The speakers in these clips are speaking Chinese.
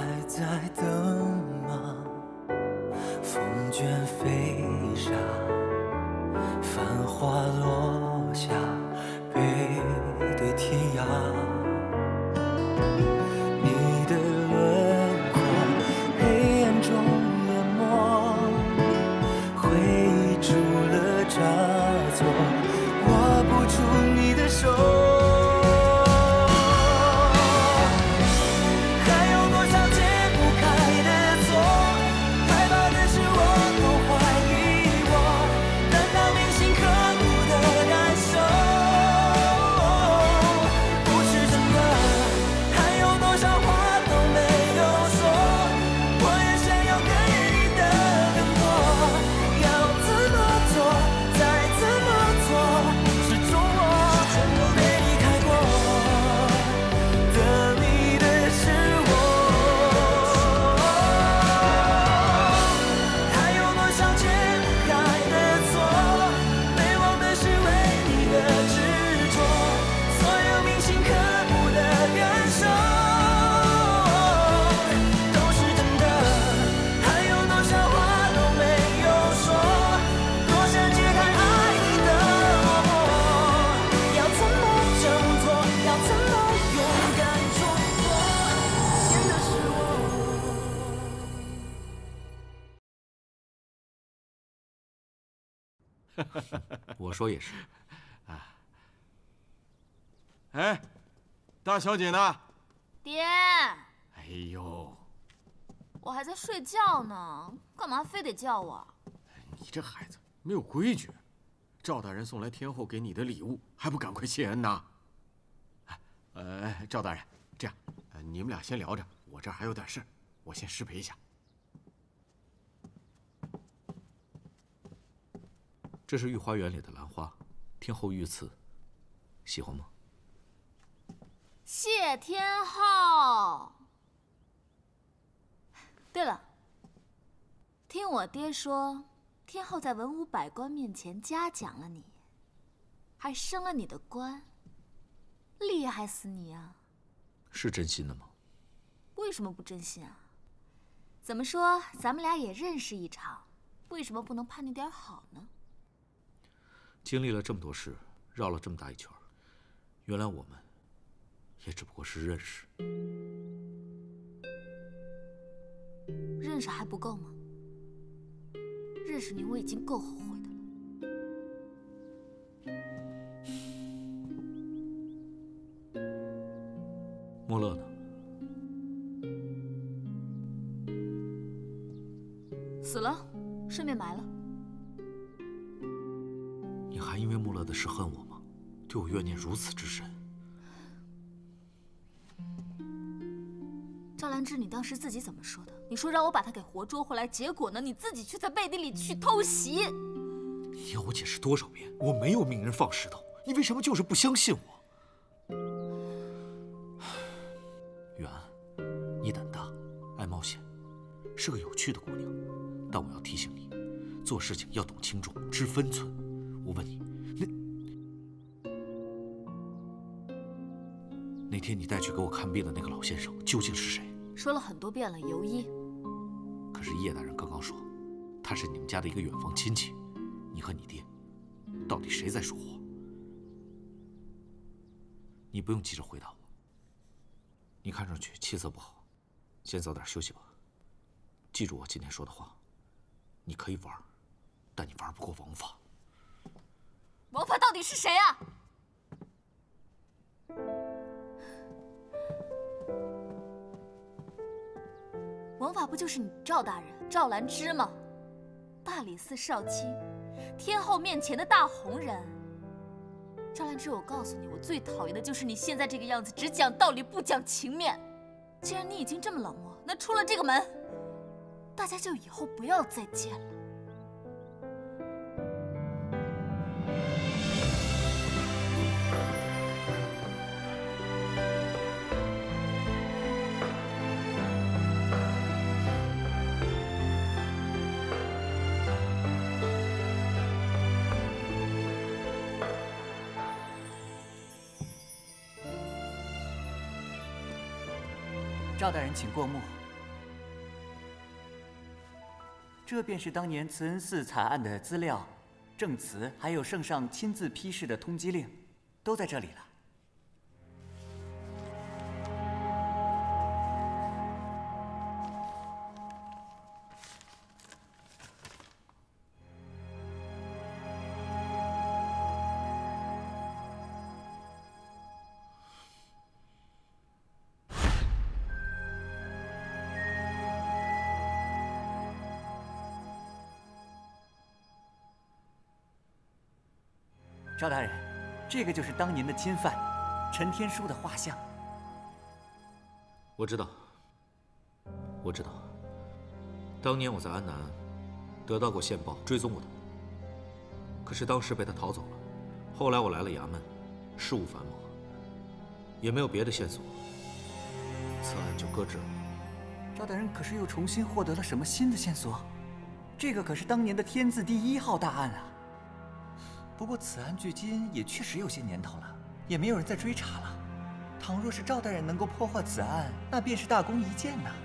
在等吗？风卷飞沙，繁花落下，背对天涯。你的轮廓，黑暗中淹没，回忆住了差错，握不住你的手。 我说也是， 啊，哎，大小姐呢？ 爹， 哎呦， 我还在睡觉呢，干嘛非得叫我？ 你这孩子没有规矩，赵大人送来天后给你的礼物，还不赶快谢恩呐？赵大人，这样，你们俩先聊着，我这儿还有点事，我先失陪一下。 这是御花园里的兰花，天后御赐，喜欢吗？ 谢天后。对了，听我爹说，天后在文武百官面前嘉奖了你，还升了你的官，厉害死你啊！ 是真心的吗？ 为什么不真心啊？怎么说，咱们俩也认识一场，为什么不能盼你点好呢？ 经历了这么多事，绕了这么大一圈，原来我们也只不过是认识。 认识还不够吗？认识你我已经够后悔的了。 莫乐呢？ 死了，顺便埋了。 你还因为穆勒的事恨我吗？对我怨念如此之深。 赵兰芝，你当时自己怎么说的？你说让我把她给活捉回来，结果呢，你自己却在背地里去偷袭。 你要我解释多少遍？我没有命人放石头，你为什么就是不相信我？远安，你胆大，爱冒险，是个有趣的姑娘，但我要提醒你，做事情要懂轻重，知分寸。 我问你，那天你带去给我看病的那个老先生究竟是谁？ 说了很多遍了，尤一。 可是叶大人刚刚说，他是你们家的一个远房亲戚，你和你爹，到底谁在说谎？你不用急着回答我。你看上去气色不好，先早点休息吧。记住我今天说的话，你可以玩，但你玩不过王法。 王法到底是谁啊？王法不就是你赵大人赵兰芝吗？大理寺少卿，天后面前的大红人。赵兰芝，我告诉你，我最讨厌的就是你现在这个样子，只讲道理不讲情面。既然你已经这么冷漠，那出了这个门，大家就以后不要再见了。 赵大人，请过目。 这便是当年慈恩寺惨案的资料、证词，还有圣上亲自批示的通缉令，都在这里了。赵大人，这个就是当年的钦犯陈天书的画像。 我知道，我知道，当年我在安南得到过线报，追踪过他，可是当时被他逃走了。后来我来了衙门，事务繁忙，也没有别的线索，此案就搁置了。 赵大人可是又重新获得了什么新的线索？这个可是当年的天字第1号大案啊！不过此案距今也确实有些年头了，也没有人再追查了。倘若是赵大人能够破获此案，那便是大功一件呐。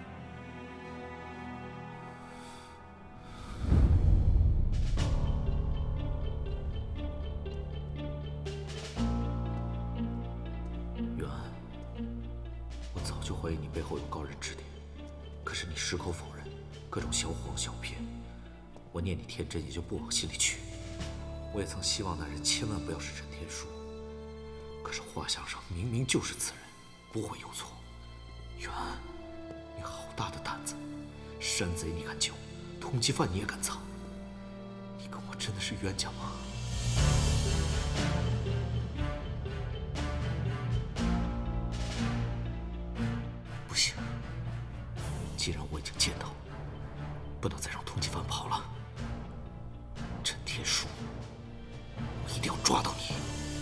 袁安，我早就怀疑你背后有高人指点，可是你矢口否认，各种小谎小骗，我念你天真也就不往心里去。我也曾希望那人千万不要是陈天书，可是画像上明明就是此人，不会有错。袁安，你好大的胆子！山贼你敢救，通缉犯你也敢藏，你跟我真的是冤家吗？不行，既然我已经见到，不能再让通缉犯跑了。陈天书，我一定要抓到你！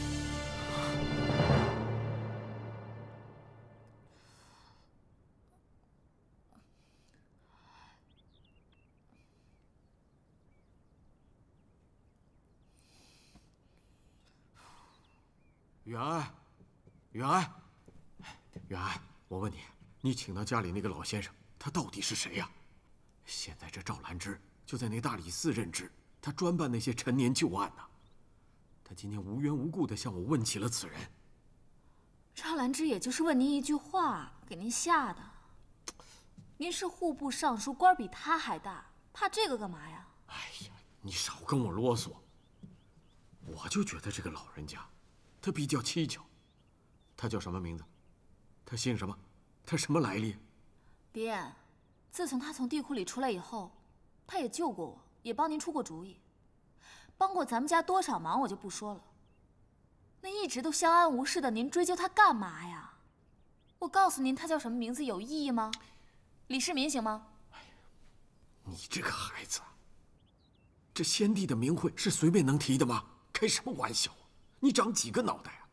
远安，远安，远安，我问你，你请到家里那个老先生，他到底是谁呀？现在这赵兰芝就在那大理寺任职，他专办那些陈年旧案呢。他今天无缘无故地向我问起了此人。 赵兰芝也就是问您一句话，给您吓的。您是户部尚书，官比他还大，怕这个干嘛呀？ 哎呀，你少跟我啰嗦。我就觉得这个老人家，他比较蹊跷。他叫什么名字？他姓什么？他什么来历？ 爹，自从他从地库里出来以后，他也救过我，也帮您出过主意，帮过咱们家多少忙我就不说了。那一直都相安无事的，您追究他干嘛呀？我告诉您他叫什么名字有意义吗？李世民行吗？ 你这个孩子，这先帝的名讳是随便能提的吗？开什么玩笑啊！你长几个脑袋啊？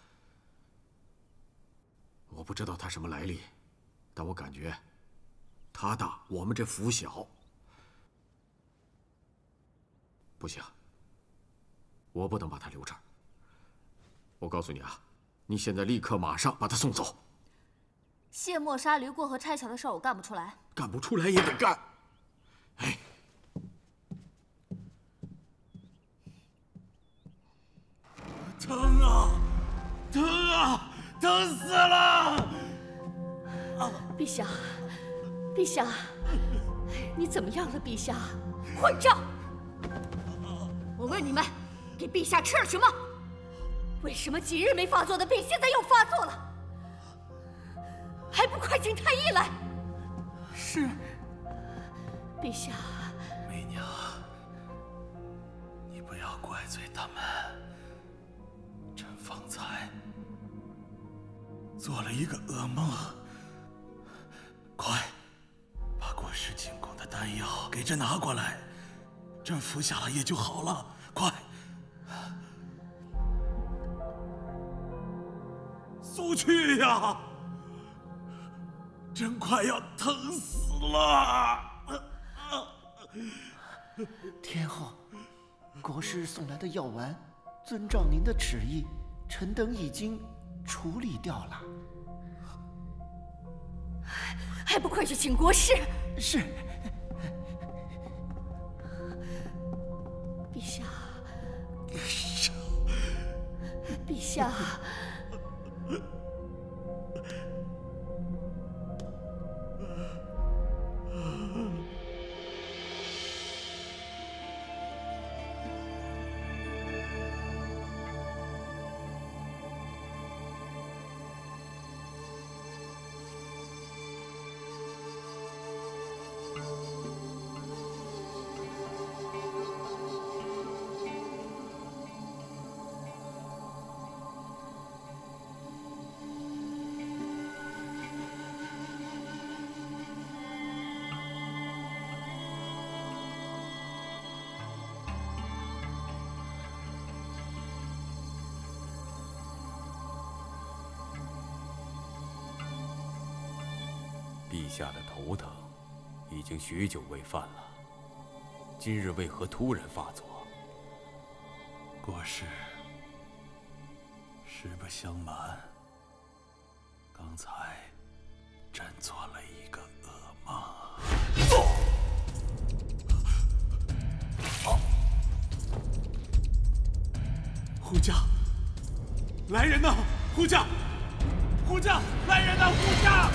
我不知道他什么来历，但我感觉他大，我们这府小。不行，我不能把他留这儿。我告诉你啊，你现在立刻马上把他送走。 卸磨杀驴过河拆桥的事儿我干不出来， 干不出来也得干。哎，疼啊，疼啊，疼死了！ 陛下，陛下，你怎么样了？陛下，混账！我问你们，给陛下吃了什么？为什么几日没发作的病，现在又发作了？还不快请太医来！ 是。 陛下， 媚娘，你不要怪罪他们。朕方才做了一个噩梦。快，把过世进贡的丹药给朕拿过来，朕服下了也就好了。快！速去呀！朕快要疼死了。 天后，国师送来的药丸，遵照您的旨意，臣等已经处理掉了。 还不快去请国师！ 是。 下。 陛下的头疼已经许久未犯了，今日为何突然发作？ 国师，实不相瞒，刚才朕做了一个噩梦。护驾，来人呐！护驾，护驾，来人呐！护驾！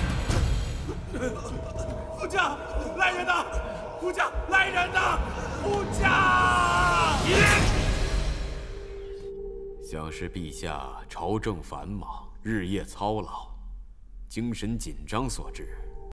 护驾，来人呐！护驾，来人呐！护驾！ 想是陛下朝政繁忙，日夜操劳，精神紧张所致。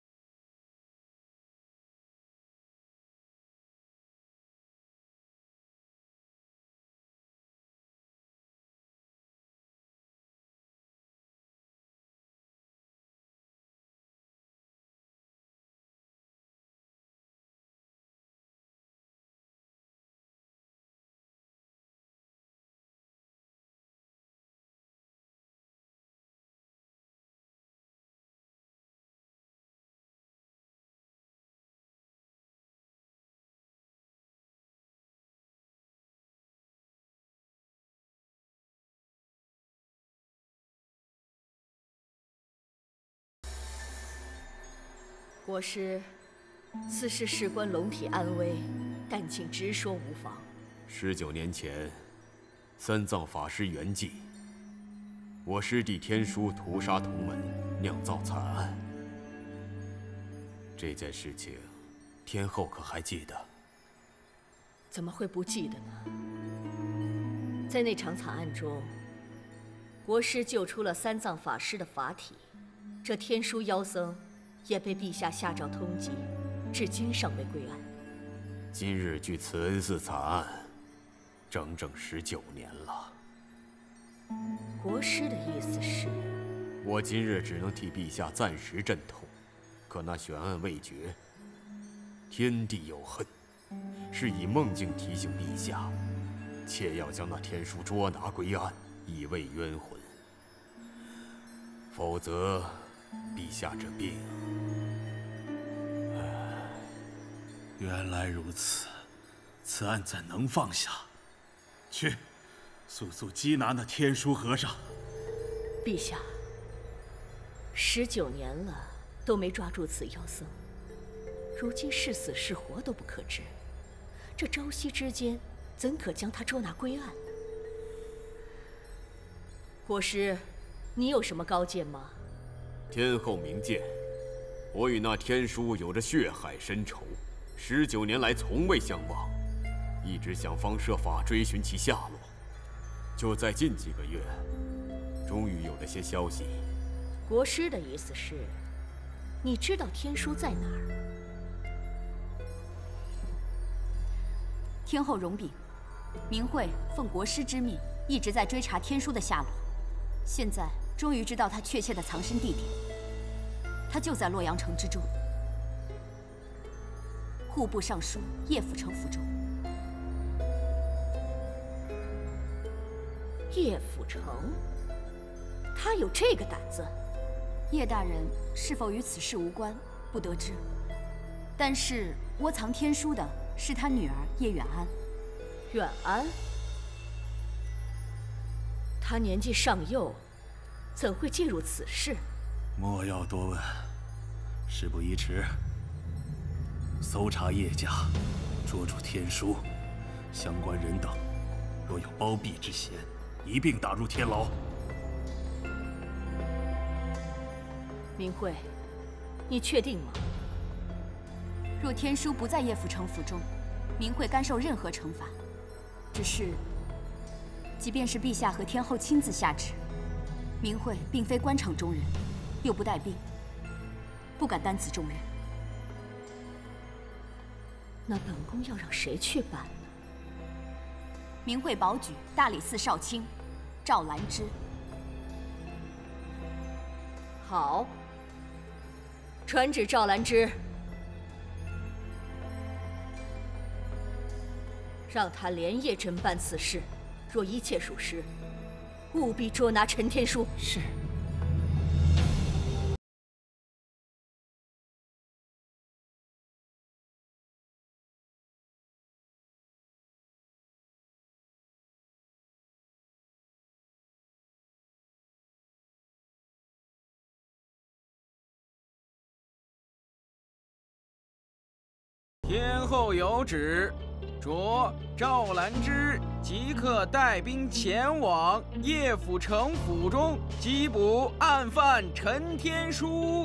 国师，此事事关龙体安危，但请直说无妨。 19年前，三藏法师圆寂，我师弟天书屠杀同门，酿造惨案。这件事情，天后可还记得？ 怎么会不记得呢？在那场惨案中，国师救出了三藏法师的法体，这天书妖僧也被陛下下诏通缉，至今尚未归案。 今日距慈恩寺惨案，整整19年了。 国师的意思是， 我今日只能替陛下暂时镇痛，可那悬案未决，天地有恨，是以梦境提醒陛下，切要将那天书捉拿归案，以慰冤魂。否则，陛下这病…… 原来如此，此案怎能放下？去，速速缉拿那天书和尚。 陛下，19年了都没抓住此妖僧，如今是死是活都不可知，这朝夕之间怎可将他捉拿归案呢？国师，你有什么高见吗？ 天后明鉴，我与那天书有着血海深仇，19年来从未相忘，一直想方设法追寻其下落。就在近几个月，终于有了些消息。 国师的意思是，你知道天书在哪儿？ 天后容禀，明慧奉国师之命，一直在追查天书的下落，现在终于知道他确切的藏身地点。他就在洛阳城之中，户部尚书叶辅成府中。 叶辅成，他有这个胆子？ 叶大人是否与此事无关，不得知。但是窝藏天书的是他女儿叶远安。 远安？他年纪尚幼，怎会介入此事？ 莫要多问，事不宜迟，搜查叶家，捉住天书，相关人等若有包庇之嫌， 一并打入天牢。 明慧，你确定吗？ 若天书不在叶府城府中，明慧甘受任何惩罚。只是，即便是陛下和天后亲自下旨，明慧并非官场中人，又不带病，不敢担此重任。 那本宫要让谁去办呢？ 明慧保举大理寺少卿赵兰芝。 好，传旨赵兰芝，让他连夜侦办此事，若一切属实，务必捉拿陈天书。 是。 天后有旨，着赵兰芝即刻带兵前往叶府城府中缉捕案犯陈天书。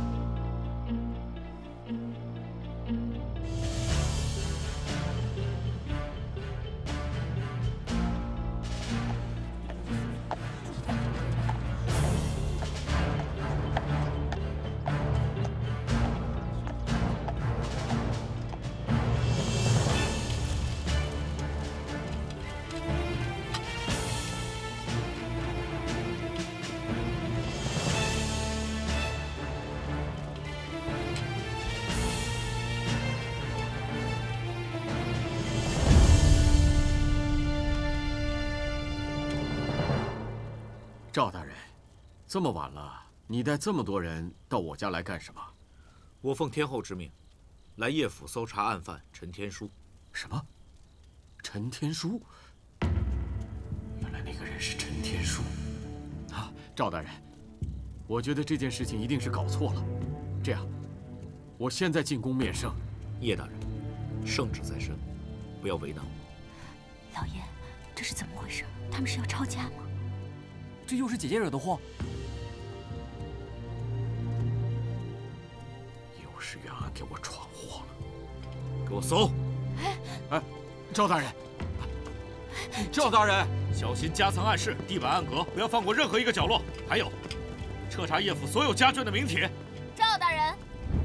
赵大人，这么晚了，你带这么多人到我家来干什么？ 我奉天后之命，来叶府搜查案犯陈天书。 什么？陈天书？原来那个人是陈天书啊！赵大人，我觉得这件事情一定是搞错了。这样，我现在进宫面圣。 叶大人，圣旨在身，不要为难我。 老爷，这是怎么回事？他们是要抄家吗？ 这又是姐姐惹的祸。 又是袁安给我闯祸了， 给我搜！ 哎，赵大人，赵大人， 小心夹层暗室、地板暗格，不要放过任何一个角落。还有，彻查叶府所有家眷的名帖。 赵大人，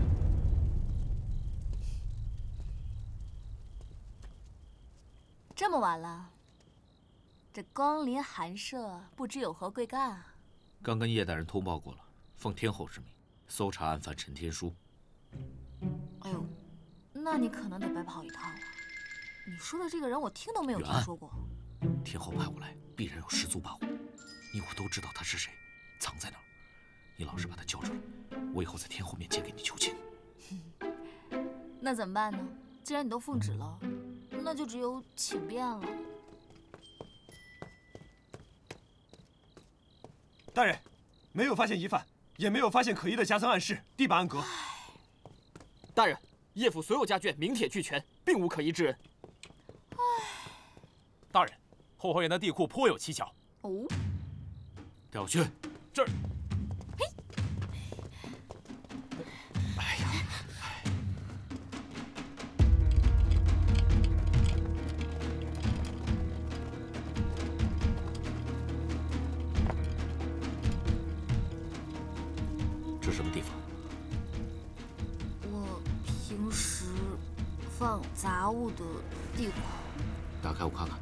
这么晚了。这光临寒舍，不知有何贵干啊？ 刚跟叶大人通报过了，奉天后之命，搜查案犯陈天书。 哎呦，那你可能得白跑一趟了。你说的这个人，我听都没有听说过。 天后派我来，必然有十足把握。你我都知道他是谁，藏在哪儿。你老实把他交出来，我以后在天后面前给你求情。 那怎么办呢？既然你都奉旨了，那就只有请便了。 大人，没有发现疑犯，也没有发现可疑的夹层暗室、地板暗格。 大人，叶府所有家眷名帖俱全，并无可疑之人。 大人，后花园的地库颇有蹊跷。 哦， 带我去。 这儿。 嘿。 哎呀！这什么地方？ 我平时放杂物的地库。 打开我看看。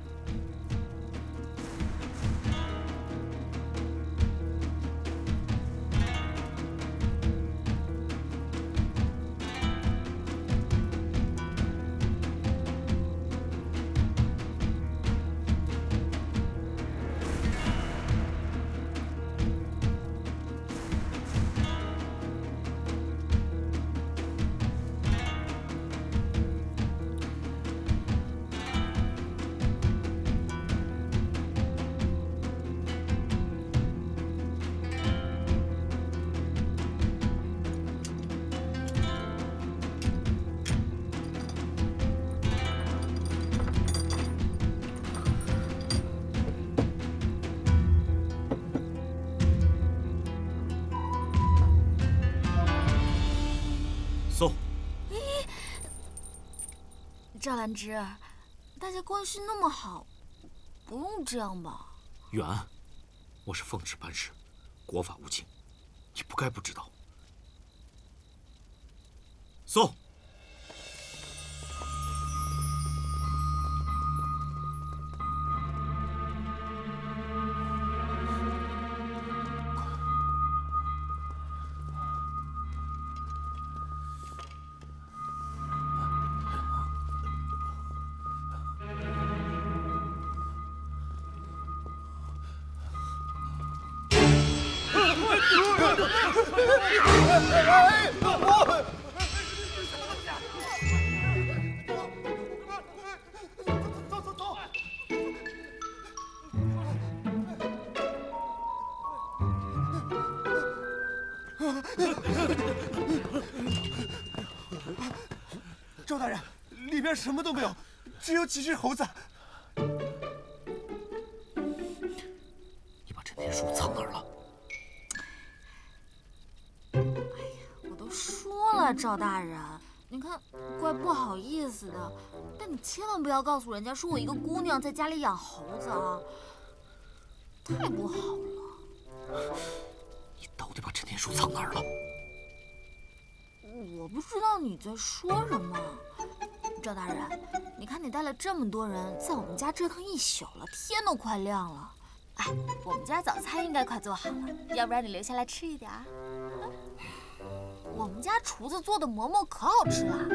送。 赵兰芝，大家关系那么好，不用这样吧？ 远安，我是奉旨办事，国法无情，你不该不知道。送。 赵大人，里面什么都没有，只有几只猴子。 你把陈天书藏哪儿了？ 我都说了，赵大人，你看，怪不好意思的，但你千万不要告诉人家说我一个姑娘在家里养猴子啊，太不好了。 你到底把陈天书藏哪儿了？ 我不知道你在说什么，赵大人，你看你带了这么多人在我们家折腾一宿了，天都快亮了。哎，我们家早餐应该快做好了，要不然你留下来吃一点儿。我们家厨子做的馍馍可好吃了。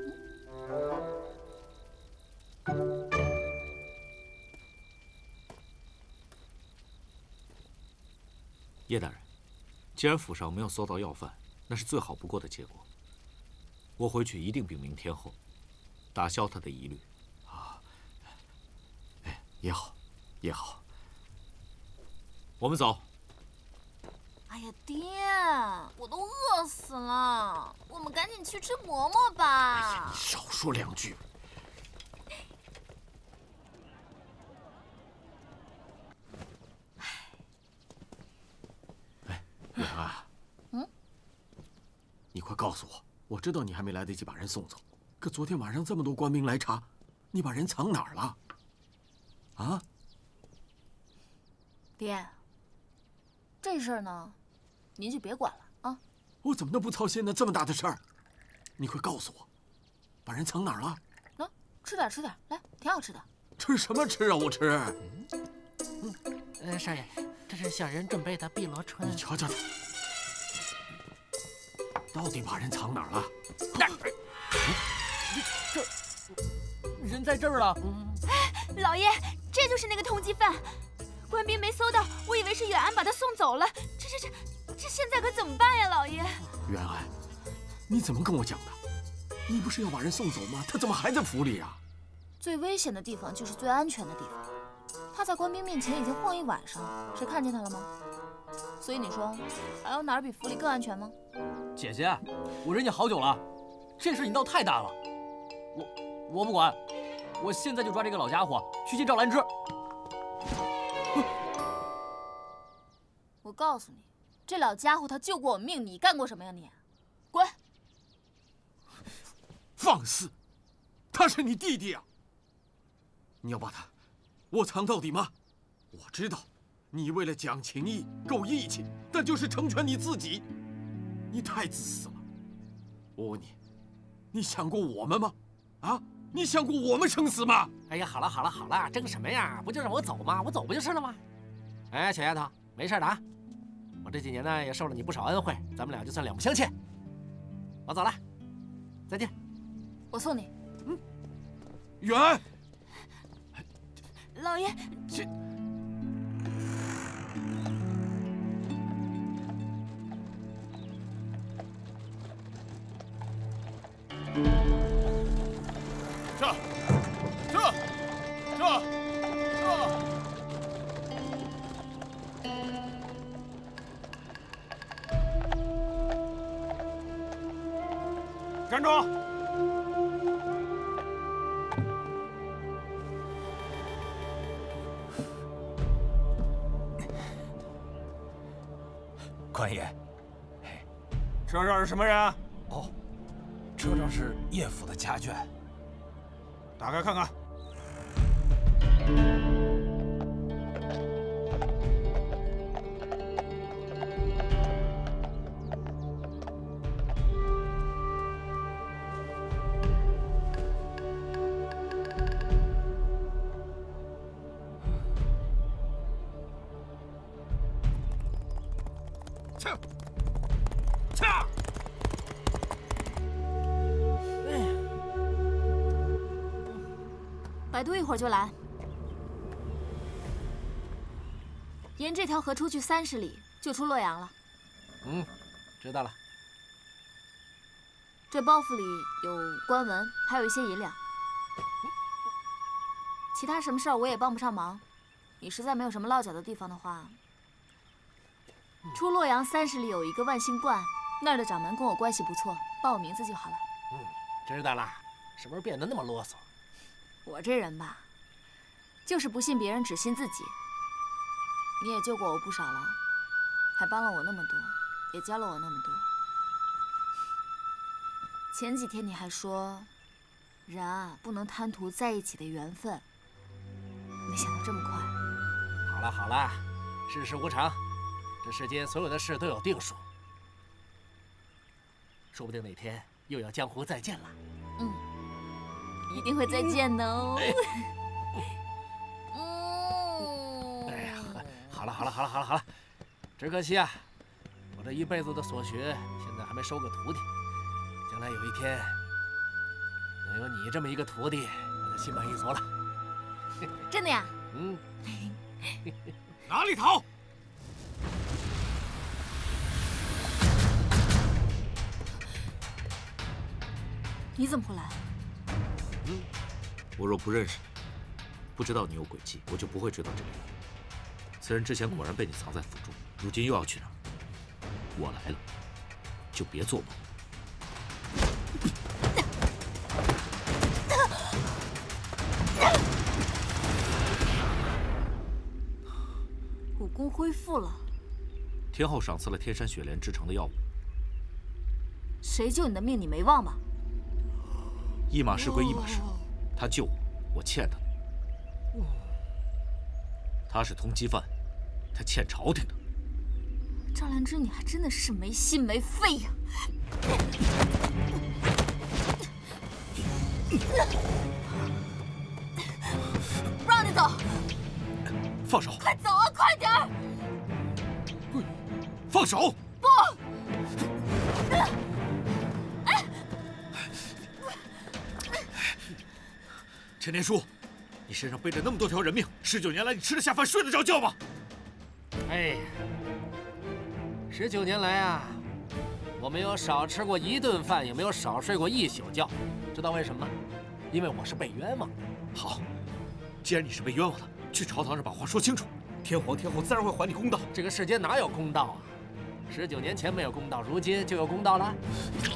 叶大人，既然府上没有搜到要犯，那是最好不过的结果。我回去一定禀明天后，打消他的疑虑。 啊，哎，也好，也好。 我们走。 哎呀，爹，我都饿死了，我们赶紧去吃馍馍吧。 哎呀，你少说两句。哎，远安。你快告诉我，我知道你还没来得及把人送走，可昨天晚上这么多官兵来查，你把人藏哪儿了？啊？ 爹，这事儿呢，您就别管了啊。 我怎么能不操心呢？这么大的事儿，你快告诉我，把人藏哪儿了？ 喏，吃点吃点，来，挺好吃的。 吃什么吃啊？我吃。 少爷，这是小人准备的碧螺春。 你瞧瞧他。到底把人藏哪儿了？ 这人在这儿了。 老爷，这就是那个通缉犯，官兵没搜到，我以为是远安把他送走了。这现在可怎么办呀，老爷？ 远安，你怎么跟我讲的？你不是要把人送走吗？他怎么还在府里啊？ 最危险的地方就是最安全的地方。他在官兵面前已经晃一晚上，谁看见他了吗？所以你说，还有哪儿比府里更安全吗？ 姐姐，我忍你好久了，这事你闹太大了，我不管，我现在就抓这个老家伙去见赵兰芝。 我告诉你，这老家伙他救过我命，你干过什么呀你？滚！ 放肆！他是你弟弟啊！你要把他窝藏到底吗？我知道，你为了讲情义、够义气，但就是成全你自己。你太自私了！我问你，你想过我们吗？啊，你想过我们生死吗？ 哎呀，好了，争什么呀？不就让我走吗？我走不就是了吗？哎，小丫头，没事的啊。我这几年呢也受了你不少恩惠，咱们俩就算两不相欠。我走了，再见。 我送你。 远安。 老爷， 这。 站住！ 官爷， 这是什么人？ 哦， 车上是叶府的家眷。 打开看看。 百度一会儿就来。沿这条河出去30里，就出洛阳了。 知道了。 这包袱里有官文，还有一些银两。其他什么事儿我也帮不上忙。你实在没有什么落脚的地方的话，出洛阳30里有一个万兴观，那儿的掌门跟我关系不错，报我名字就好了。 知道了。什么时候变得那么啰嗦？ 我这人吧，就是不信别人，只信自己。你也救过我不少了，还帮了我那么多，也教了我那么多。前几天你还说，人啊不能贪图在一起的缘分，没想到这么快。 好了好了，世事无常，这世间所有的事都有定数，说不定哪天又要江湖再见了。 一定会再见的哦。 哎呀，好了，只可惜啊，我这一辈子的所学，现在还没收个徒弟。将来有一天，能有你这么一个徒弟，我就心满意足了。 真的呀？ 哪里逃？ 你怎么会来？ 我若不认识你，不知道你有诡计，我就不会追到这里。此人之前果然被你藏在府中，如今又要去哪儿？我来了，就别做梦。 武功恢复了。 天后赏赐了天山雪莲制成的药物。 谁救你的命你没忘吧？ 一码事归一码事，他救我，我欠他的。他是通缉犯，他欠朝廷的。 赵兰芝，你还真的是没心没肺呀！不让你走！ 放手！ 快走啊，快点儿！ 放手！ 不！ 陈天书，你身上背着那么多条人命，19年来你吃得下饭，睡得着觉吗？ 哎，19年来啊，我没有少吃过1顿饭，也没有少睡过1宿觉。知道为什么吗？因为我是被冤枉的。 好，既然你是被冤枉的，去朝堂上把话说清楚，天皇天后自然会还你公道。 这个世间哪有公道啊？19年前没有公道，如今就有公道了。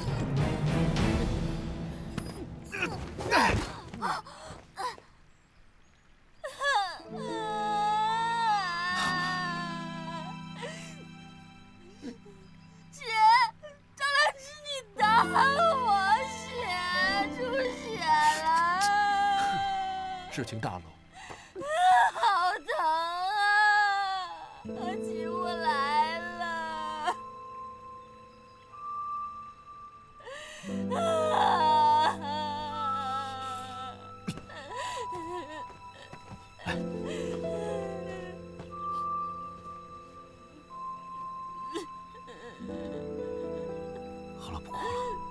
姐，赵兰芝，你打我，血出血了！ 事情大了。 好疼啊！起不来了。 好了，不哭了。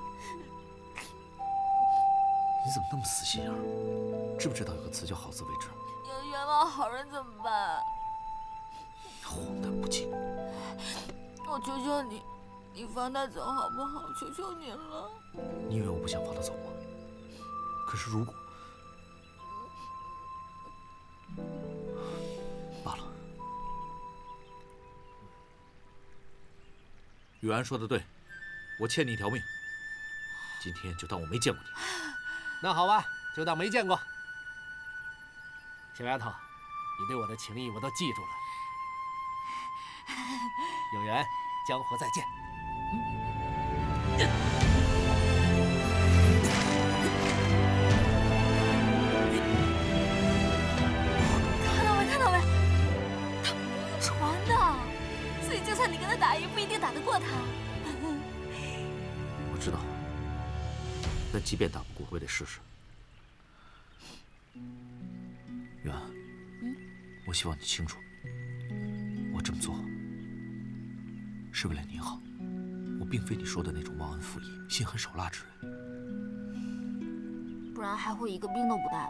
你怎么那么死心眼儿？知不知道有个词叫好自为之？ 要冤枉好人怎么办？ 荒诞不经！ 我求求你，你放他走好不好？求求你了。 你以为我不想放他走吗？可是如果……罢了。雨安说的对，我欠你一条命。今天就当我没见过你。 那好吧，就当没见过。小丫头，你对我的情谊我都记住了。有缘，江湖再见。 但即便打不过，我也得试试。远安，我希望你清楚，我这么做是为了你好，我并非你说的那种忘恩负义、心狠手辣之人。 不然还会一个兵都不带吗？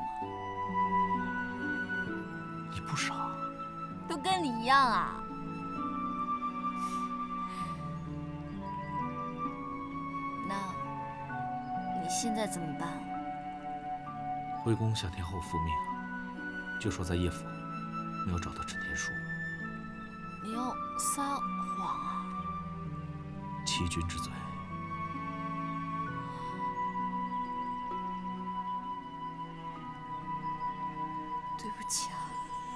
你不傻， 都跟你一样啊。那你现在怎么办？ 徽公向天后复命，就说在叶府没有找到陈天书。 你要撒谎啊？ 欺君之罪。 对不起啊。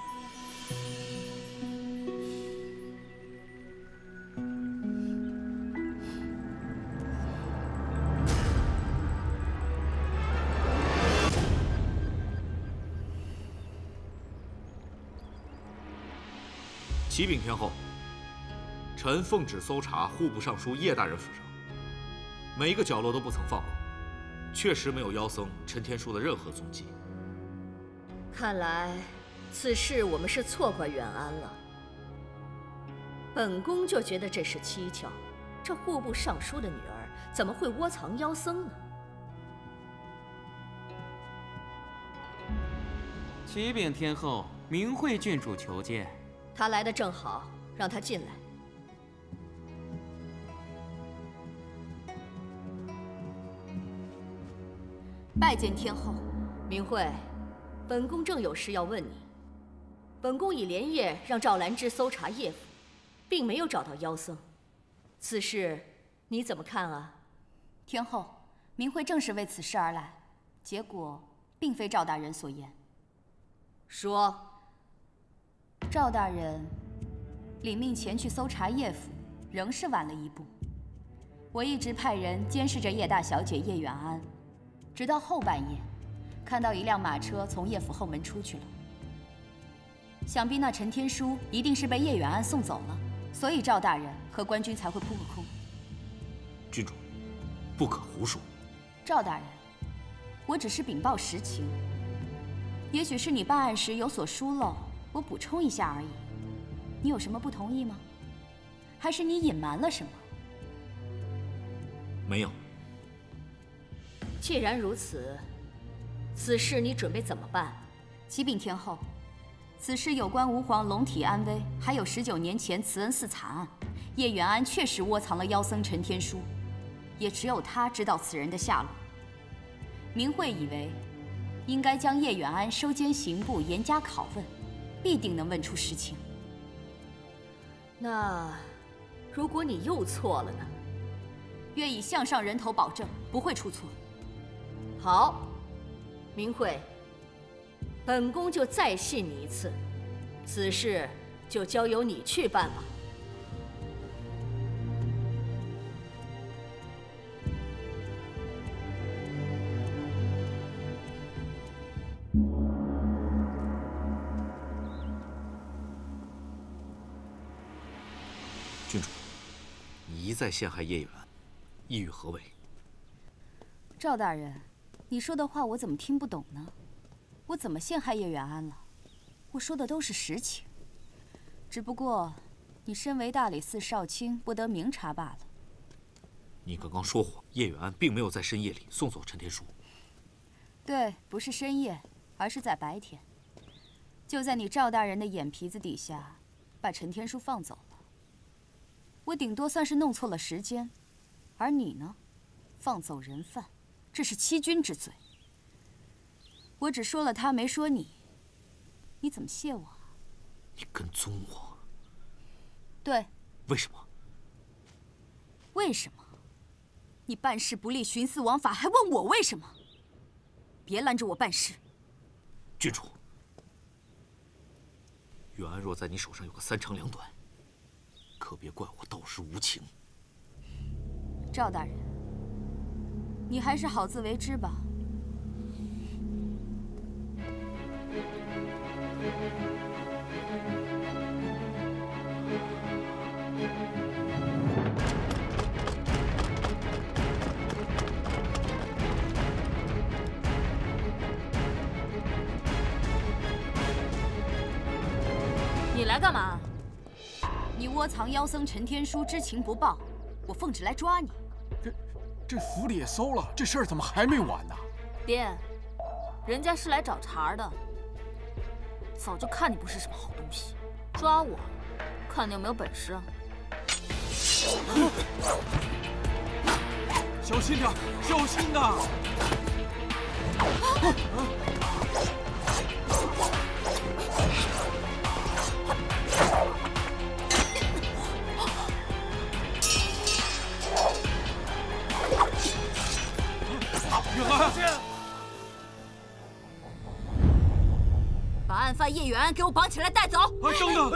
启禀天后，臣奉旨搜查户部尚书叶大人府上，每一个角落都不曾放过，确实没有妖僧陈天书的任何踪迹。 看来此事我们是错怪远安了。本宫就觉得这事蹊跷，这户部尚书的女儿怎么会窝藏妖僧呢？ 启禀天后，明惠郡主求见。 他来的正好，让他进来。 拜见天后。 明惠，本宫正有事要问你。本宫已连夜让赵兰芝搜查叶府，并没有找到妖僧。此事你怎么看啊？ 天后，明惠正是为此事而来，结果并非赵大人所言。 说。 赵大人领命前去搜查叶府，仍是晚了一步。我一直派人监视着叶大小姐叶远安，直到后半夜，看到一辆马车从叶府后门出去了。想必那陈天书一定是被叶远安送走了，所以赵大人和官军才会扑个空。 郡主，不可胡说。 赵大人，我只是禀报实情，也许是你办案时有所疏漏。我补充一下而已，你有什么不同意吗？还是你隐瞒了什么？ 没有。 既然如此，此事你准备怎么办？ 启禀天后，此事有关吾皇龙体安危，还有19年前慈恩寺惨案，叶远安确实窝藏了妖僧陈天书，也只有他知道此人的下落。明惠以为，应该将叶远安收监刑部，严加拷问。必定能问出实情。 那，如果你又错了呢？ 愿以项上人头保证，不会出错。 好，明惠，本宫就再信你一次，此事就交由你去办吧。 郡主，你一再陷害叶远安，意欲何为？ 赵大人，你说的话我怎么听不懂呢？我怎么陷害叶远安了？我说的都是实情，只不过你身为大理寺少卿，不得明察罢了。 你刚刚说谎，叶远安并没有在深夜里送走陈天书。 对，不是深夜，而是在白天。就在你赵大人的眼皮子底下，把陈天书放走了。我顶多算是弄错了时间，而你呢，放走人犯，这是欺君之罪。我只说了他，没说你，你怎么谢我啊？ 你跟踪我？ 对。 为什么？ 为什么？你办事不力，徇私枉法，还问我为什么？别拦着我办事。 郡主，远安若在你手上有个3长2短，可别怪我道士无情。 赵大人，你还是好自为之吧。 来干嘛？ 你窝藏妖僧陈天书，知情不报，我奉旨来抓你。 这府里也搜了，这事儿怎么还没完呢？ 爹，人家是来找茬的，早就看你不是什么好东西，抓我，看你有没有本事。 小心点，小心呐！ 远安，把案犯叶远安给我绑起来带走！ 等等！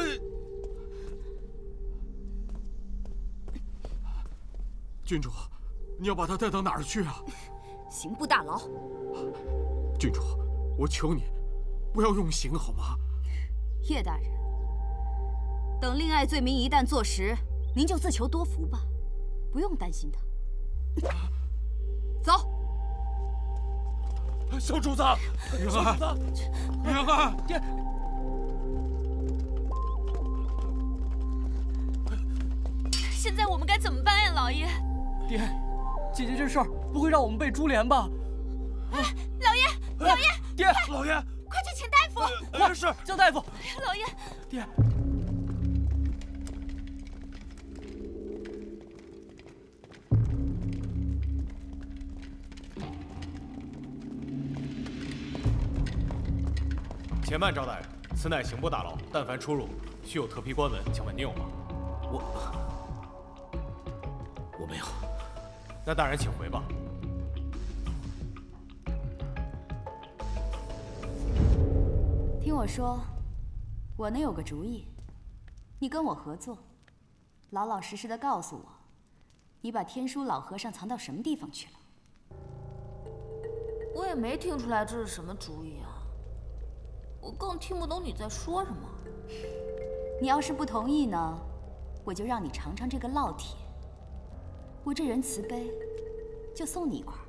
郡主，你要把他带到哪儿去啊？ 刑部大牢。 郡主，我求你，不要用刑好吗？ 叶大人，等令爱罪名一旦坐实，您就自求多福吧，不用担心他。走。 小主子， 远安，远安， 爹。 现在我们该怎么办呀，老爷？ 爹，姐姐这事儿不会让我们被株连吧？ 老爷，老爷， 爹， 老爷， 快去请大夫！ 快是叫大夫！ 老爷， 爹。 且慢，赵大人，此乃刑部大牢，但凡出入，须有特批官文。请问您有吗？ 我没有。 那大人请回吧。 听我说，我能有个主意，你跟我合作，老老实实的告诉我，你把天书老和尚藏到什么地方去了？ 我也没听出来这是什么主意啊。我更听不懂你在说什么。 你要是不同意呢，我就让你尝尝这个烙铁。我这人慈悲，就送你一块。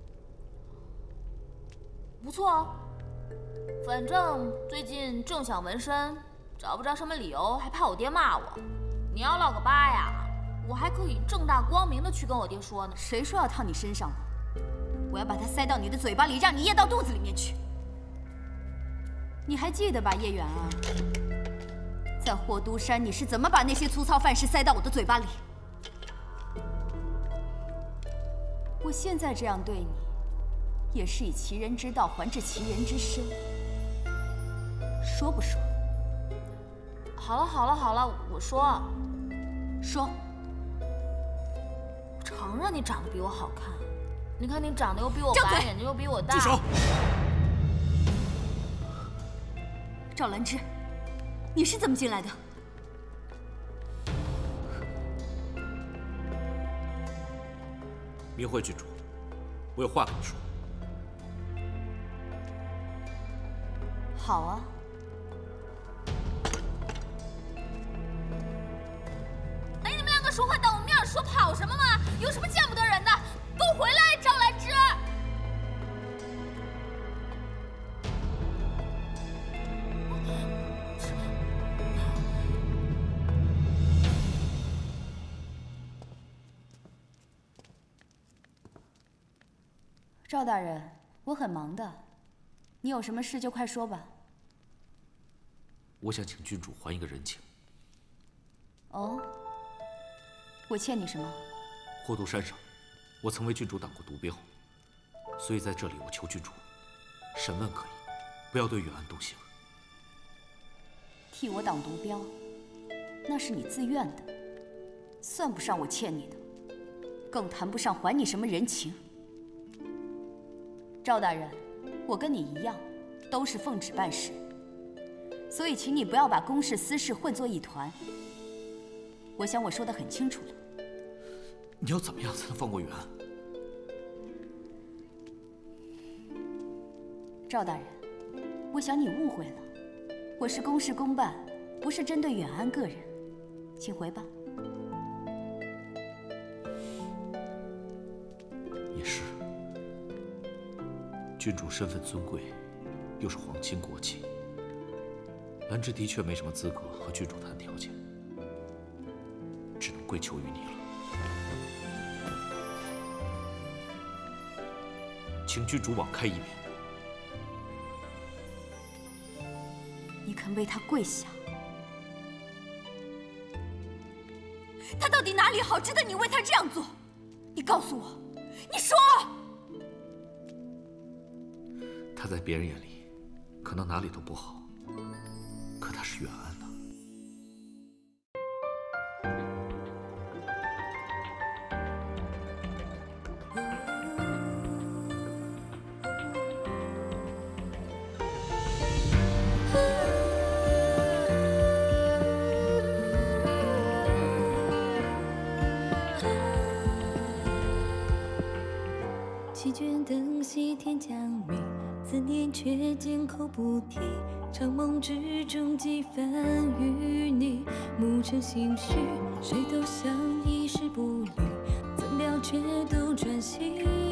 不错啊，反正最近正想纹身，找不着什么理由，还怕我爹骂我。你要落个疤呀，我还可以正大光明的去跟我爹说呢。 谁说要套你身上的？我要把它塞到你的嘴巴里，让你噎到肚子里面去。你还记得吧，叶远啊？在霍都山，你是怎么把那些粗糙饭食塞到我的嘴巴里？我现在这样对你，也是以其人之道还治其人之身，说不说？ 好了好了好了，我说。 说。 我承认你长得比我好看，你看你长得又比我白，眼睛又比我大。 住手！ 赵兰芝，你是怎么进来的？ 明慧郡主，我有话跟你说。 好啊。 哎，你们两个说话当我面说，跑什么嘛？有什么见不得人的？给我回来，赵兰芝！ 赵大人，我很忙的，你有什么事就快说吧。 我想请郡主还一个人情。 哦，我欠你什么？ 霍都山上，我曾为郡主挡过毒镖，所以在这里我求郡主，审问可以，不要对远安动刑。 替我挡毒镖，那是你自愿的，算不上我欠你的，更谈不上还你什么人情。赵大人，我跟你一样，都是奉旨办事，所以请你不要把公事私事混作一团。我想我说得很清楚了。 你要怎么样才能放过远安？ 赵大人，我想你误会了，我是公事公办，不是针对远安个人，请回吧。 也是。郡主身份尊贵，又是皇亲国戚， 兰芝的确没什么资格和郡主谈条件，只能归咎于你了。请郡主网开一面。 你肯为他跪下？他到底哪里好，值得你为他这样做？你告诉我，你说。 他在别人眼里，可能哪里都不好。 可他是远安呐。 弃卷灯西天将灭，思念却缄口不提。 长梦之中几番与你，暮成心绪，谁都想一时不离，怎料却都转心。